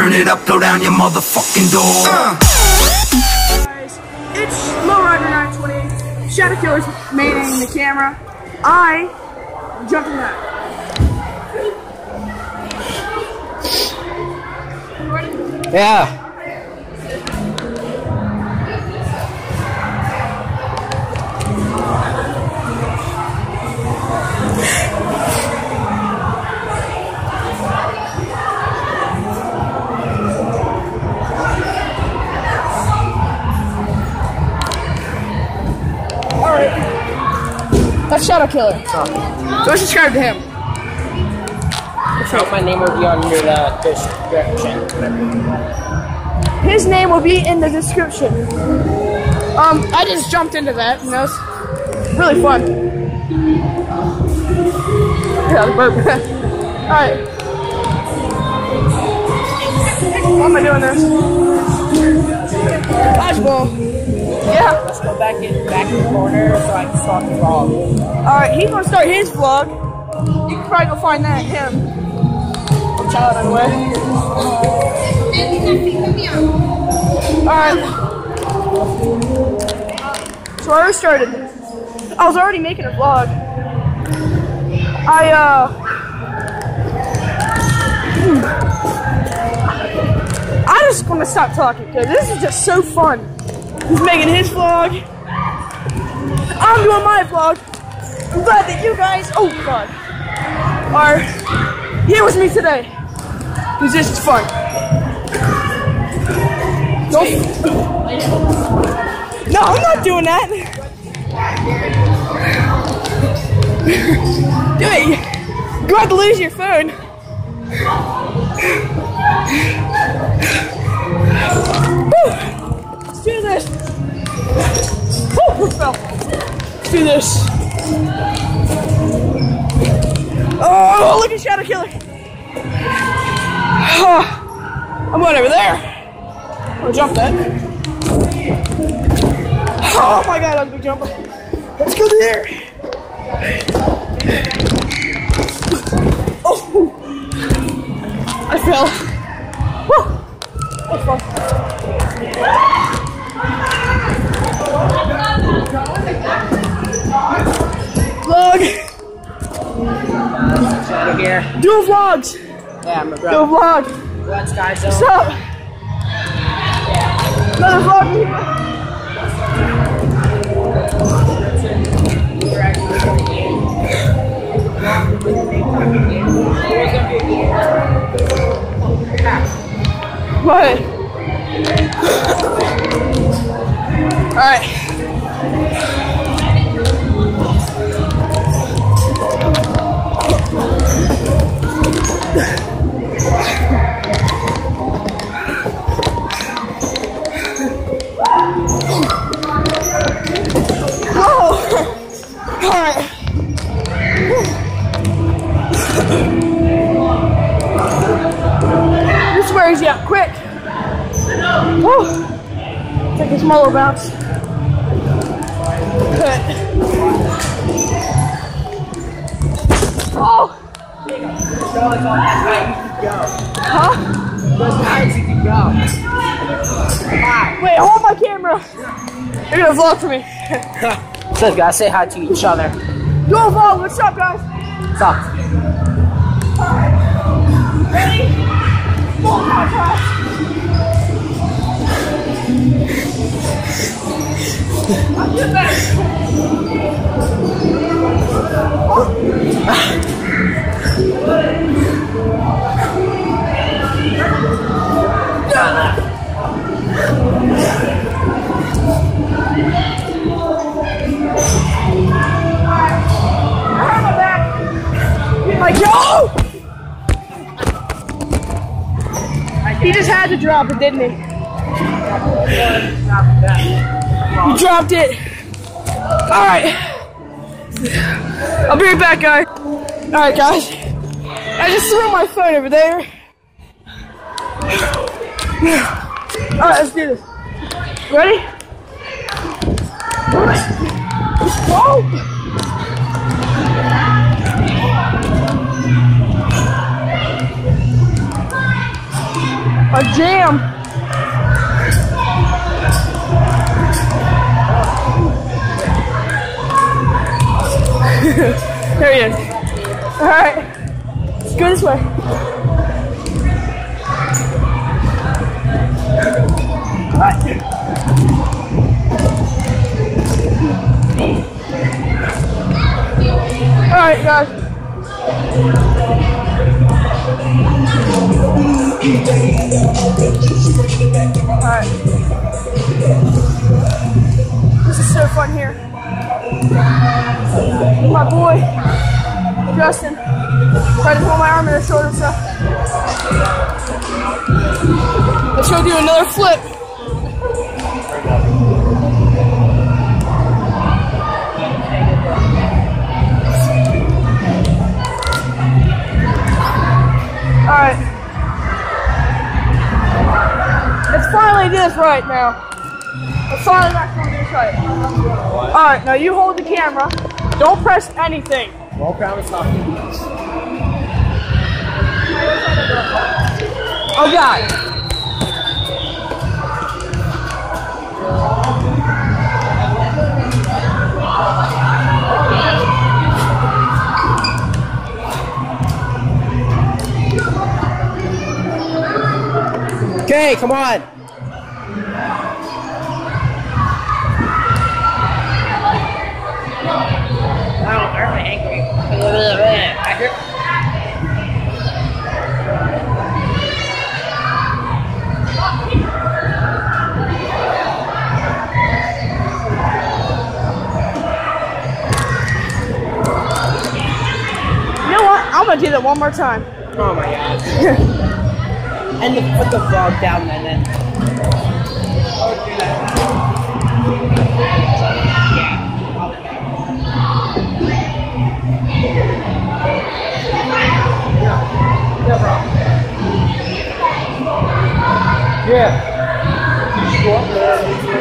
Turn it up, blow down your motherfucking door. Guys, it's Lowrider 920. Shadow Killer's manning the camera. I am jumping that. You ready? Yeah. That's Shadow Killer. Go subscribe to him. My name will be under the description. His name will be in the description. I just jumped into that, and that was really fun. Yeah, the burp. Alright. Why am I doing this? Dodgeball. Yeah. Let's go back in the corner so I can start the vlog. Alright, he's gonna start his vlog. You can probably go find that him. Child on the way. Alright. So I already started. I was already making a vlog. I'm just gonna stop talking because this is just so fun. He's making his vlog. I'm doing my vlog. I'm glad that you guys, oh god, are here with me today. Because this is fun. No, I'm not doing that. Dude, you're about to lose your phone. Let's do this. Let's do this. Oh, look at Shadow Killer. Oh, I'm going over there. I'm gonna jump that. Oh my god, I'm gonna jump. Let's go there. Oh, I fell. Woo. That's fun. Vlog. Shadow here. Do vlogs. Yeah, my Do brother. a vlog. What's guys? What's up? Another vlog. What? Alright. This wears you out quick. Woo. Take a smaller bounce. Good. Oh. Huh? Wait, hold my camera. You're gonna vlog for me. So guys, say hi to each other. Do a vlog. What's up, guys? What's up? Ready? Oh my god. Get back. Like, yo! He just had to drop it, didn't he? He dropped it. Alright. I'll be right back, guys. Alright, guys. I just threw my phone over there. Alright, let's do this. Ready? Oh! A jam. There he is. Alright. Let's go this way. Alright, guys. Alright. This is so fun here. My boy, Justin, tried to pull my arm in his shoulder, so let's go do another flip. Alright. Let's finally do this right now. Let's finally not do this right. Alright, now you hold the camera. Don't press anything. Roll promise not. Oh God. Okay, come on. I'm angry. You know what? I'm gonna do that one more time. Oh my God. And put the vlog down and then. No problem. Yeah. You go up there.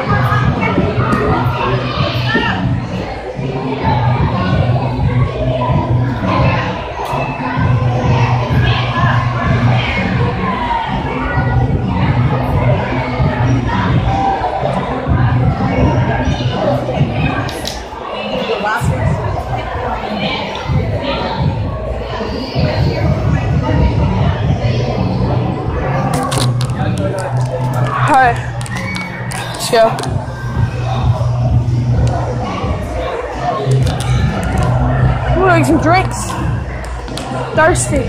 Alright. Let's go. We're getting some drinks. Thirsty.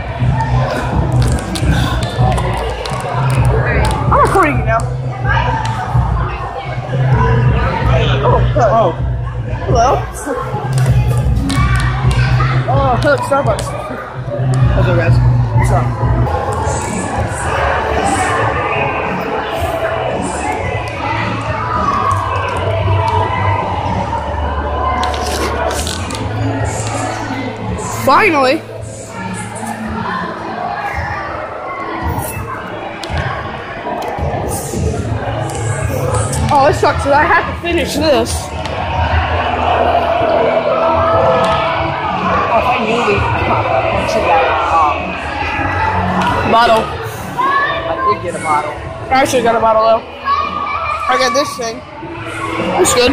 I'm recording you now. Oh, hello. Hello. Oh, hello, Starbucks. How's it, guys? What's up? Finally! Oh, it sucks that I have to finish this. Oh, if I knew we went to that Bottle. I did get a bottle. I actually got a bottle though. I got this thing. It's good.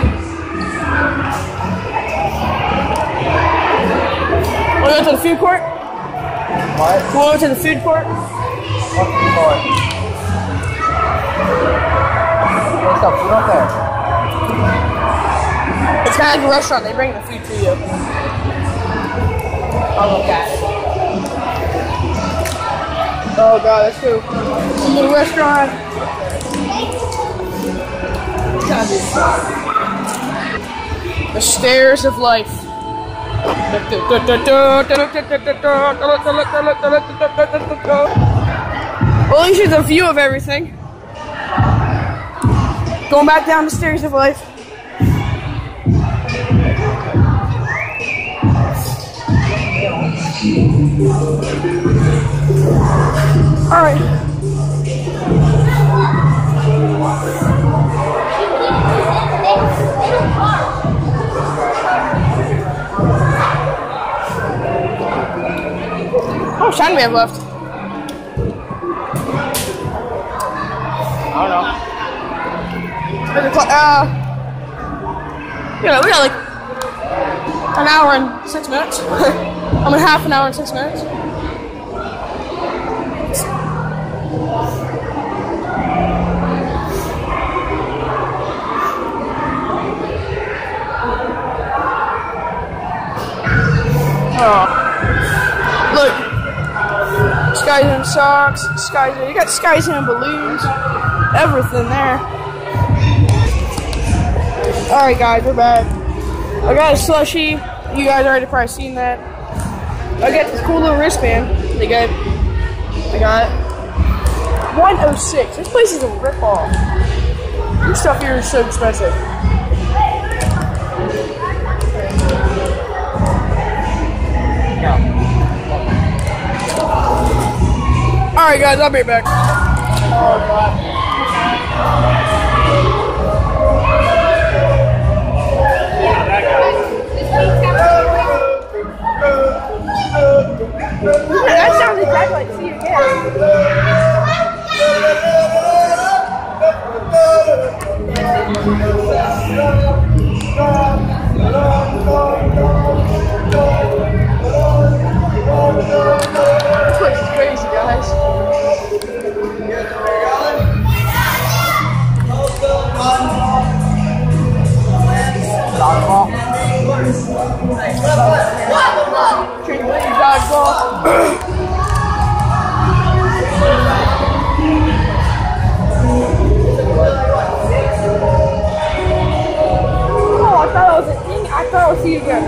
Want to go to the food court? What? Want to go to the food court? What food court? What's up? Food up there? It's kind of like a restaurant. They bring the food to you. I'll look at it. Oh God, that's cool. Little restaurant. The stairs of life. Well, at least it's a view of everything. Going back down the stairs of life. Alright. How much time do we have left? Yeah, we got like an hour and 6 minutes. I mean, half an hour and 6 minutes. Oh, look, skies and socks, skies. You got skies and balloons, everything there. All right, guys, we're back. I got a slushie. You guys already probably seen that. I got this cool little wristband. I got 106. This place is a rip-off. This stuff here is so expensive. All right, guys, I'll be back. Oh God. That sounds exactly like See You Again. This place is crazy, guys. Dodgeball. Oh, I thought it was a thing. I thought it was See You Again.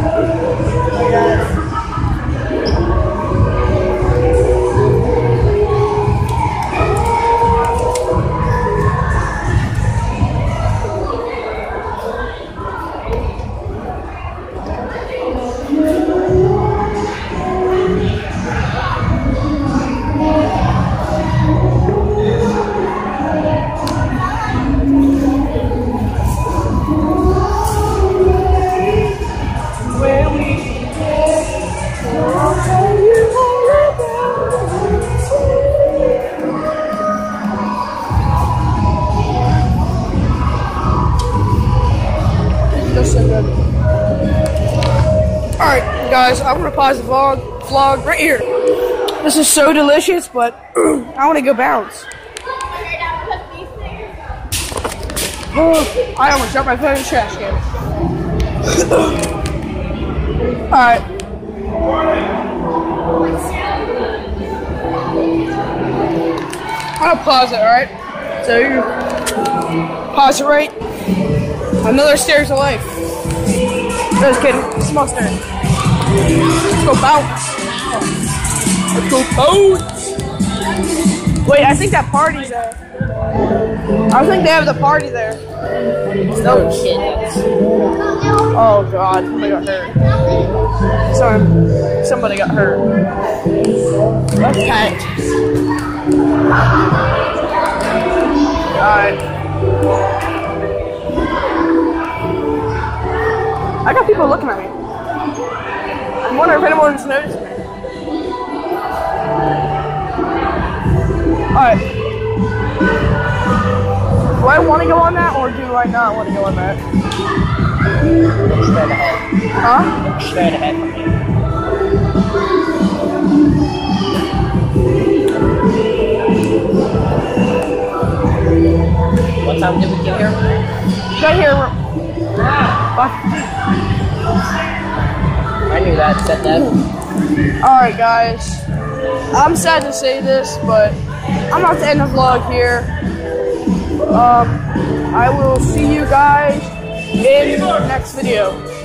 Alright, guys, I'm gonna pause the vlog right here. This is so delicious, but I wanna go bounce. Oh, I almost dropped my phone in the trash can. Alright. I'll pause it, alright? So you pause it right. Another stairs of life. Just kidding. Small stairs. Let's go bounce. Let's go bounce. Wait, I think that party's there. I think they have the party there. No shit. Oh God, somebody got hurt. Somebody got hurt. Okay. Alright. I got people looking at me. I'm wondering if anyone's noticed me. Alright. Do I want to go on that, or do I not want to go on that? Look straight ahead. Huh? Look straight ahead from you. What time did we get here? Got here. I knew that, said that. Alright, guys. I'm sad to say this, but I'm about to end the vlog here. I will see you guys in the next video.